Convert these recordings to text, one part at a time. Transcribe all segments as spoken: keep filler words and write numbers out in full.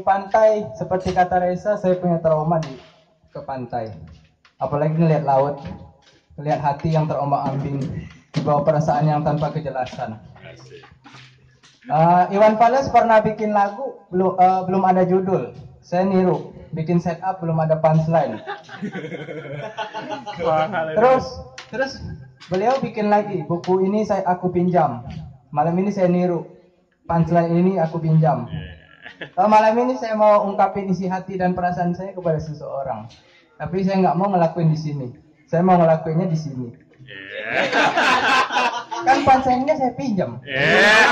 pantai, seperti kata Reza, saya punya trauma di ke pantai. Apalagi ngelihat laut, ngelihat hati yang terombang-ambing, dibawa perasaan yang tanpa kejelasan. Uh, Iwan Fals pernah bikin lagu, belum uh, belum ada judul. Saya niru, bikin setup belum ada punchline. Terus, terus beliau bikin lagi, buku ini saya aku pinjam. Malam ini saya niru, punchline ini aku pinjam. Kalau malam ini saya mau ungkapin isi hati dan perasaan saya kepada seseorang. Tapi saya nggak mau ngelakuin di sini. Saya mau ngelakuinnya di sini. Yeah. Kan punchline-nya saya pinjam. Yeah.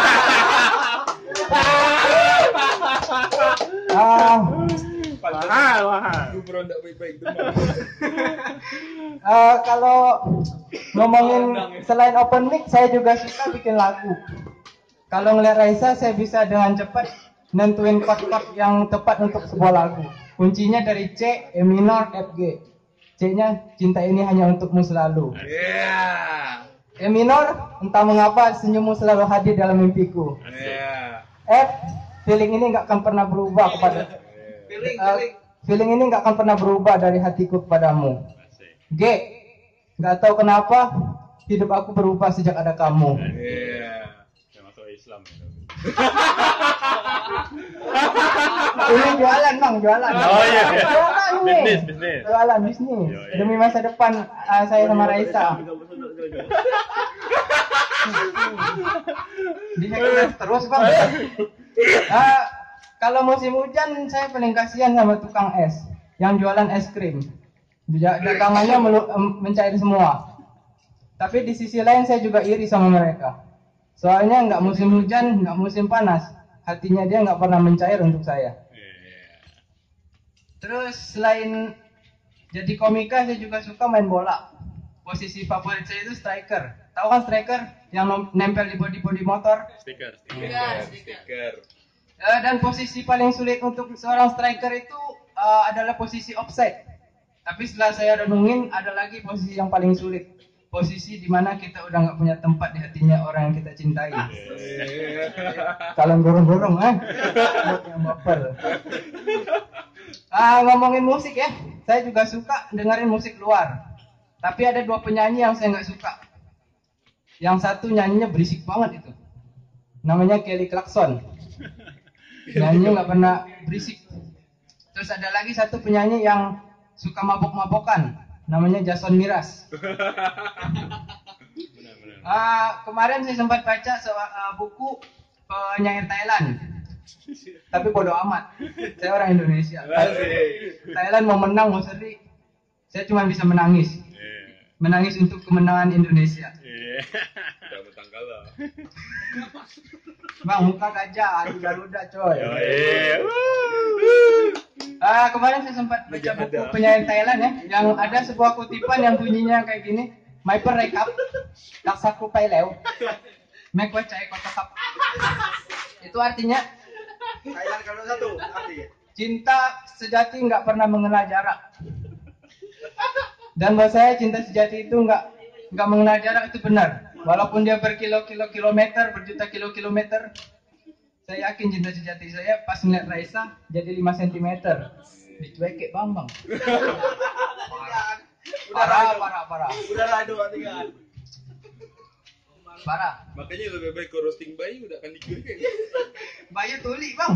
uh, mahal, mahal. uh, Kalau ngomongin selain open mic, saya juga suka bikin lagu. Kalau ngeliat Raisa, saya bisa dengan cepat nentuin chord-chord yang tepat untuk sebuah lagu. Kuncinya dari C, E minor, F, G. C-nya cinta ini hanya untukmu selalu. Yeah. E minor, entah mengapa senyummu selalu hadir dalam mimpiku. Yeah. F, feeling ini nggak akan pernah berubah kepada feeling, uh, feeling. feeling ini nggak akan pernah berubah dari hatiku kepadamu. G, nggak tahu kenapa hidup aku berubah sejak ada kamu. Yeah. Masuk Islam. Ini jualan bang, jualan. Oh iya. Jualan nih. Bisnis, bisnis. Jualan bisnis. Yo, iya. Demi masa depan uh, saya sama Raisa. Dia terus bang. Uh, kalau musim hujan saya paling kasihan sama tukang es yang jualan es krim. Dagangannya melu- mencair semua. Tapi di sisi lain saya juga iri sama mereka. Soalnya nggak musim hujan, nggak musim panas, hatinya dia nggak pernah mencair untuk saya. Terus selain jadi komika, saya juga suka main bola. Posisi favorit saya itu striker. Tahu kan striker yang nempel di bodi-bodi motor? Stiker, stiker, stiker. Uh, dan posisi paling sulit untuk seorang striker itu uh, adalah posisi offside. Tapi setelah saya renungin, ada lagi posisi yang paling sulit. Posisi di mana kita udah nggak punya tempat di hatinya orang yang kita cintai. Kalian gorong-gorong, eh? Yang baper. Ah, ngomongin musik ya, saya juga suka dengerin musik luar. Tapi ada dua penyanyi yang saya nggak suka. Yang satu nyanyinya berisik banget itu. Namanya Kelly Clarkson. Nyanyinya nggak pernah berisik. Terus ada lagi satu penyanyi yang suka mabok-mabokan. Namanya Jason Miraz. Ah, kemarin saya sempat baca soal uh, buku penyair Thailand. Tapi bodoh amat. Saya orang Indonesia. Thailand mau menang mau seri, saya cuma bisa menangis. Menangis untuk kemenangan Indonesia. Udah mentang kalah. Bang, muka gajah, Garuda coy. Ah, kemarin saya sempat baca buku penyair Thailand ya, yang ada sebuah kutipan yang bunyinya kayak gini. Mai perekap, taksaku paileu, mek wacai kotakap. Itu artinya Thailand kalau satu artinya cinta sejati nggak pernah mengenal jarak. Dan buat saya cinta sejati itu nggak nggak mengenal jarak, itu benar. Walaupun dia berkilo-kilo kilometer, berjuta kilo kilometer, saya yakin cinta sejati saya pas ngeliat Raisa jadi lima sentimeter. Dicuekek bang bang. Parah, parah, parah. udah rado tinggal. Parah. Makanya lebih baik kau roasting bayi udah akan dicuekin. Bayu tuli bang.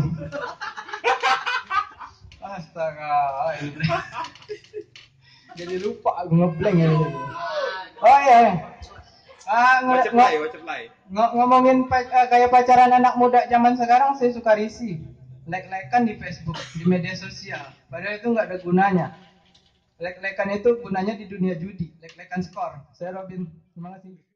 Astaga. Jadi lupa aku ngeblank ya. Oh iya. Ah, ng- Waceplay, ng- waceplay. ng- ngomongin pa- uh, kayak pacaran anak muda zaman sekarang, saya suka risih. Like-likean di Facebook, di media sosial. Padahal itu nggak ada gunanya. Like-likean itu gunanya di dunia judi. Like-likean skor. Saya Robin. Terima kasih.